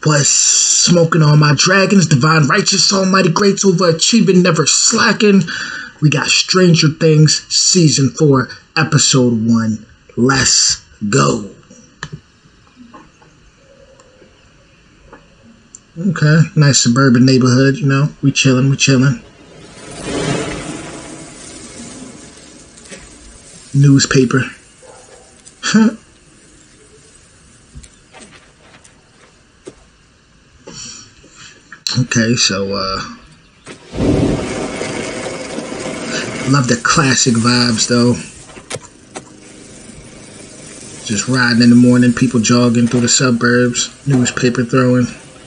was smoking on my dragons, divine righteous, almighty greats, overachieving, never slacking. We got Stranger Things Season 4, Episode 1. Let's go. Okay, nice suburban neighborhood, you know. We chilling. Newspaper. Okay, so love the classic vibes though. Just riding in the morning, people jogging through the suburbs, newspaper throwing.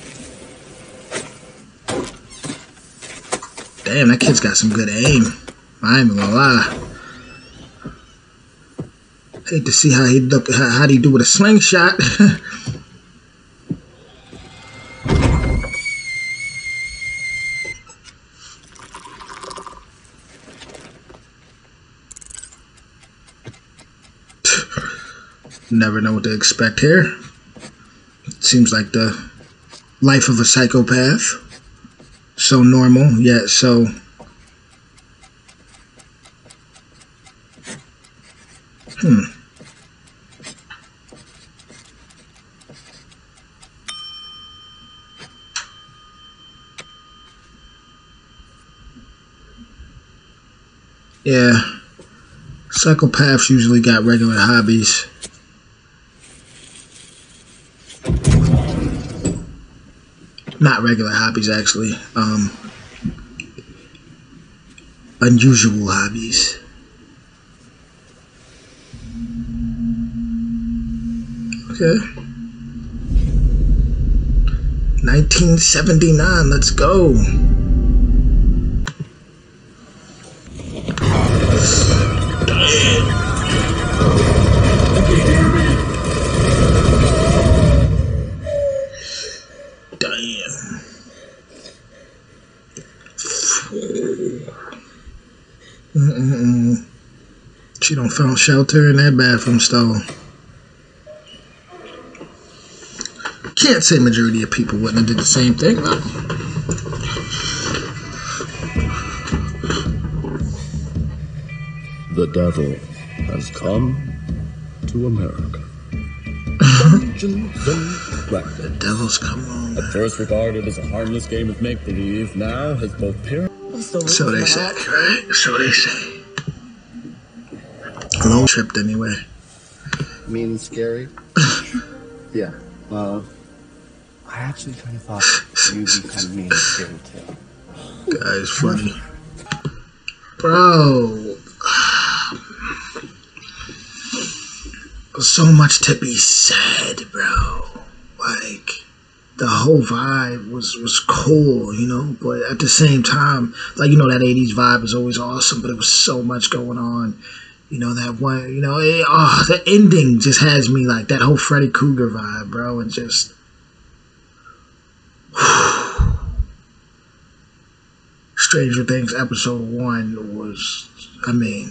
Damn, that kid's got some good aim. I ain't gonna lie. Hate to see how he look. How'd he do with a slingshot? Never know what to expect here. Seems like the life of a psychopath. So normal, yet so... Yeah. Psychopaths usually got regular hobbies. Not regular hobbies, actually. Unusual hobbies. Okay. 1979, let's go. She don't found shelter in that bathroom stall. Can't say majority of people wouldn't have did the same thing. No. The devil has come to America. Dungeons and Dragons. The devil's come on. At first regarded as a harmless game of make-believe, now has both parents. So they say, right? So they say. Long tripped anyway. Mean and scary? Yeah. I actually kind of thought you'd be kind of mean and scary too. Guy's funny. Bro. So much to be said, bro. Like, the whole vibe was cool, you know? But at the same time, like, you know, that 80s vibe is always awesome, but it was so much going on. You know, that one, you know, the ending just has me like that whole Freddy Krueger vibe, bro, and just... Stranger Things Episode 1 was, I mean...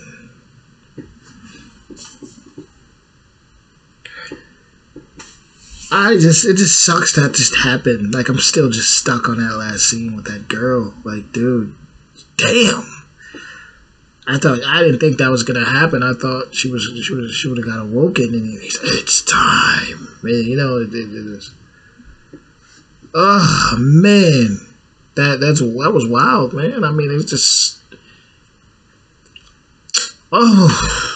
it just sucks that just happened. Like, I'm still just stuck on that last scene with that girl. Like, dude, damn. I didn't think that was gonna happen. I thought she would have got awoken, and he said, "It's time, man." You know, oh man, that was wild, man. I mean, it's just, oh.